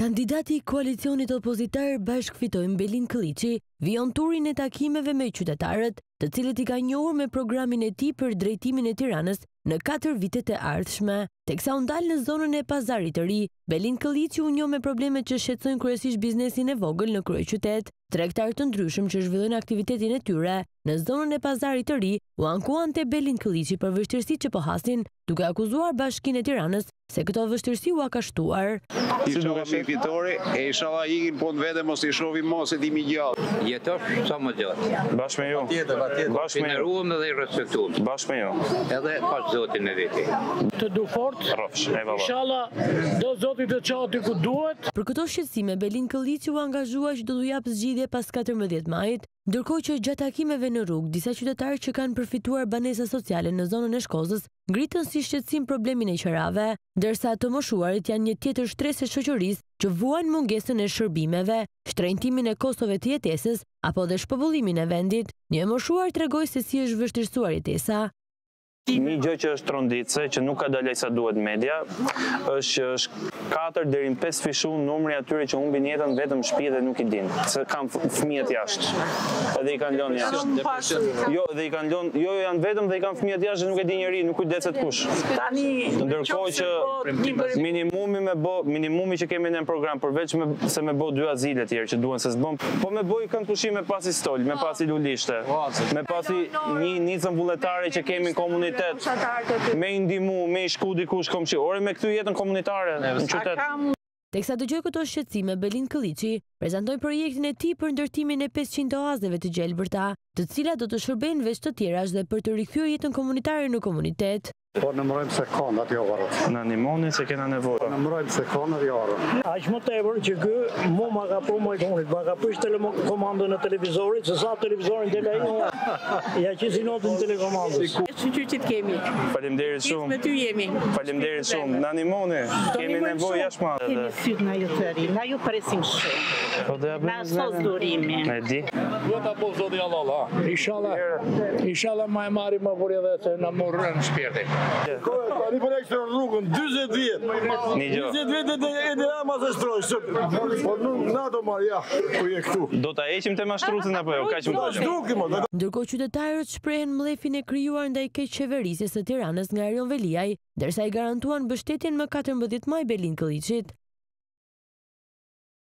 Kandidati i koalicionit opozitar Bashk Fitojmë Belin Këlliçi vijon turin e takimeve me qytetarët, të cilët i ka njohur me programin e tij për drejtimin e Tiranës në 4 vitet e ardhshme. Teksa u ndal në zonën e Pazarit të Ri, Belin Këlliçi u njoh me problemet që shqetësojnë kryesisht biznesin e vogël në kryeqytet. Tregtarë të ndryshëm që zhvillojnë aktivitetin e tyre në zonën e Pazarit të Ri u ankuan te Belin Këlliçi për vështirësitë që po hasin, duke akuzuar Bashkinë e Tiranës se këto vështirësi u ka shtuar. Inshallah me fitori, e inshallah ikin po në vete mos i shohim mos e dimi gjallë. Jetosh sa më gjatë. Bashkë me ju. Bashkë me ju. Ruhem dhe i respektuem. Bashkë me ju. Edhe pas Zotin e veti. Të du fort. Inshallah do Zoti të çati ku duhet. Për këto shqetësime, Belin Këlliçi u angazhua që do t'u jap zgjidhje pas 14 majit, ndërkohë që gjatë takimeve në rrugë, disa qytetarë që kanë përfituar banesa sociale në zonën e Shkozës ngritën si shqetësim problemin e qerave, ndërsa të moshuarit janë një tjetër shtresë e shoqërisë që vuajnë mungesën e shërbimeve, shtrenjtimin e kostove të jetesës apo dhe shpopullimin e vendit. Një moshuar tregoi se si është vështirësuar jetesa. Një gjë që është tronditse, që nuk ka dalej sa duhet media, është 4 deri në 5 fishun numri atyre që humbin jetën vetëm në shtëpi dhe nuk i dinë, se kanë fëmijët jashtë. Edhe i kanë lënë jashtë. Jo, dhe i kanë lënë, jo janë vetëm dhe i kanë fëmijët jashtë dhe nuk e di njëri, nuk kujdeset kush. Ndërkohë që minimumi që kemi në program, përveç se me bë 2 azile tjerë që duhen se s'bën, po me bë i kanë pushim me pasi stol, me pasi lulishte, me pasi një nicën vullnetare që kemi në komunitet. Me ndihmu, me shku dikush komshi, ore me këtu jetën komunitare në qytet. Teksa dëgjoi këto shqetësime, Belin Këlliçi prezantoi projektin e tij për ndërtimin e 500 oazeve të gjelbërta, të cilat do të shërbejnë veç të tjerash dhe për të rikthyer jetën komunitare në komunitet. Po nëmërojmë se kanë atë orët. Në animoni se kena nevojë. Nëmërojmë se kanë atë orët. Aq më tepër që ky mu ma ka pru më konit, ma ka prish telekomandën e televizorit, se sa televizorin dele ai, ja qisi notën telekomandës. Që kemi. Faleminderit shumë. Me ty jemi. Faleminderit shumë. Në animoni kemi nevojë jashtë madhe. Kemi syt na ju të ri, na ju presim shumë. Po do ja bëjmë. Na sos durimi. E di. Duhet apo Zoti Allah. Inshallah më e marrim më vuri edhe se na morën shpirtin. Tani për ekstra rrugën 40 vjet. 20 vjet e ama se shtroj. Po nuk na do marja ku je këtu. Do ta heqim te mashtrucën apo jo? Kaq më duhet. Ndërkohë qytetarët shprehen mllefin e krijuar ndaj keqçeverisjes së Tiranës nga Erion Veliaj, ndërsa i garantuan mbështetjen më 14 maj Belin Këlliçit.